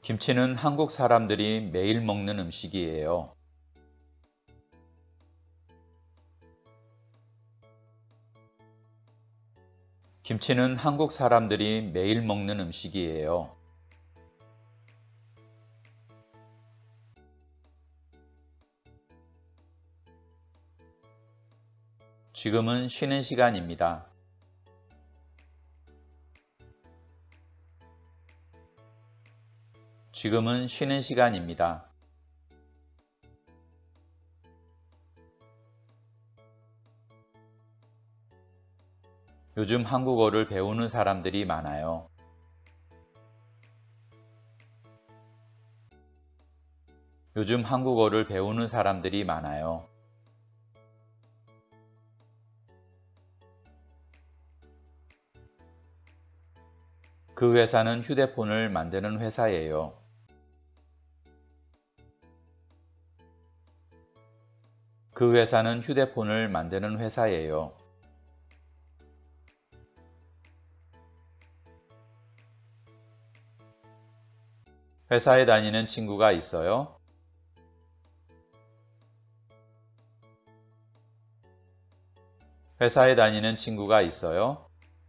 김치는 한국 사람들이 매일 먹는 음식이에요. 김치는 한국 사람들이 매일 먹는 음식이에요. 지금은 쉬는 시간입니다. 지금은 쉬는 시간입니다. 요즘 한국어를 배우는 사람들이 많아요. 요즘 한국어를 배우는 사람들이 많아요. 그 회사는 휴대폰을 만드는 회사예요. 그 회사는 휴대폰을 만드는 회사예요. 회사에 다니는 친구가 있어요? 회사에 다니는 친구가 있어요?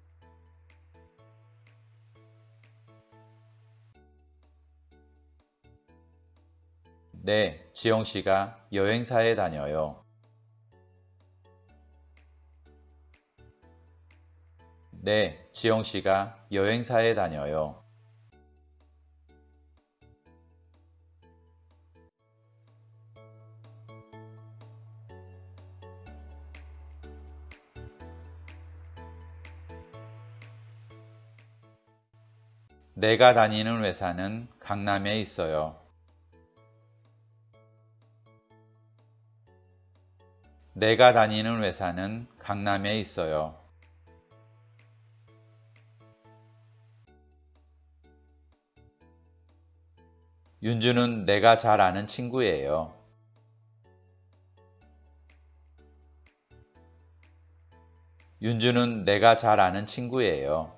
네, 지영 씨가 여행사에 다녀요. 네, 지영 씨가 여행사에 다녀요. 내가 다니는 회사는 강남에 있어요. 내가 다니는 회사는 강남에 있어요. 윤주는 내가 잘 아는 친구예요. 윤주는 내가 잘 아는 친구예요.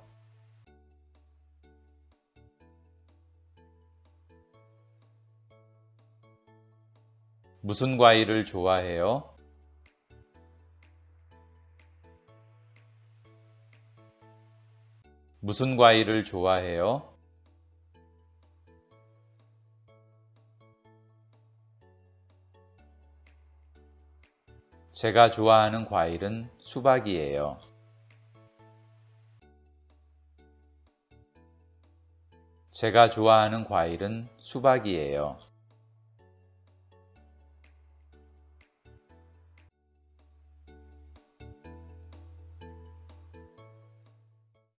무슨 과일을 좋아해요? 무슨 과일을 좋아해요? 제가 좋아하는 과일은 수박이에요. 제가 좋아하는 과일은 수박이에요.